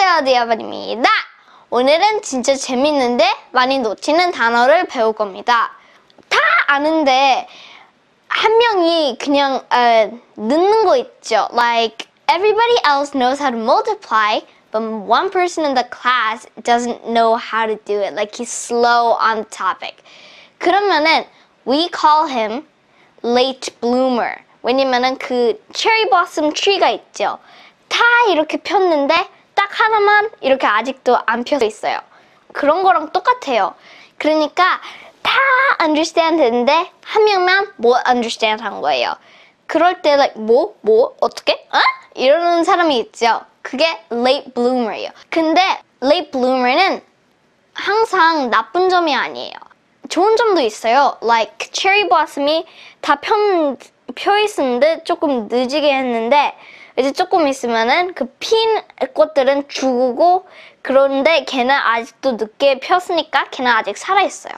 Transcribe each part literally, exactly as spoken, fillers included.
안녕하세요, 디아반입니다. 오늘은 진짜 재밌는데 많이 놓치는 단어를 배울 겁니다. 다 아는데 한 명이 그냥 어, 늦는 거 있죠. Like everybody else knows how to multiply, but one person in the class doesn't know how to do it. Like he's slow on topic. 그러면은 we call him late bloomer. 왜냐면은 그 체리 블라썸 트리가 있죠. 다 이렇게 폈는데 딱 하나만 이렇게 아직도 안 펴져 있어요. 그런 거랑 똑같아요. 그러니까 다 understand 했는데 한 명만 못 understand 한 거예요. 그럴 때 like 뭐? 뭐? 어떻게? 어? 이러는 사람이 있죠. 그게 late bloomer예요. 근데 late bloomer는 항상 나쁜 점이 아니에요. 좋은 점도 있어요. Like 체리 블라썸이 다 편, 펴 있었는데 조금 늦게 했는데 이제 조금 있으면은 그 핀 꽃들은 죽고 그런데 걔는 아직도 늦게 폈으니까 걔는 아직 살아있어요.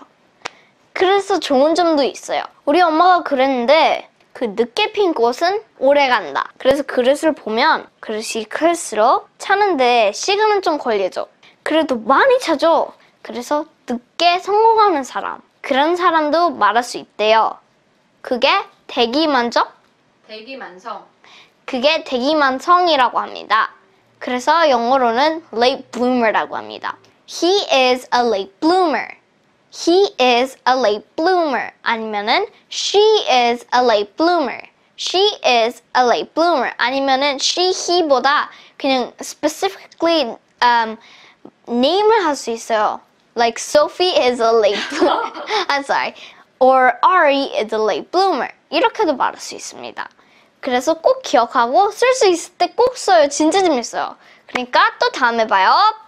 그래서 좋은 점도 있어요. 우리 엄마가 그랬는데 그 늦게 핀 꽃은 오래 간다. 그래서 그릇을 보면 그릇이 클수록 차는데 시간은 좀 걸리죠. 그래도 많이 차죠. 그래서 늦게 성공하는 사람, 그런 사람도 말할 수 있대요. 그게 대기만족? 대기만성. 그게 대기만성이라고 합니다. 그래서 영어로는 late bloomer라고 합니다. He is a late bloomer. He is a late bloomer. 아니면은 she is a late bloomer. She is a late bloomer. 아니면은 she, he보다 그냥 specifically um, name을 할 수 있어요. Like Sophie is a late bloomer. I'm sorry. Or Ari is a late bloomer. 이렇게도 말할 수 있습니다. 그래서 꼭 기억하고 쓸 수 있을 때 꼭 써요. 진짜 재밌어요. 그러니까 또 다음에 봐요.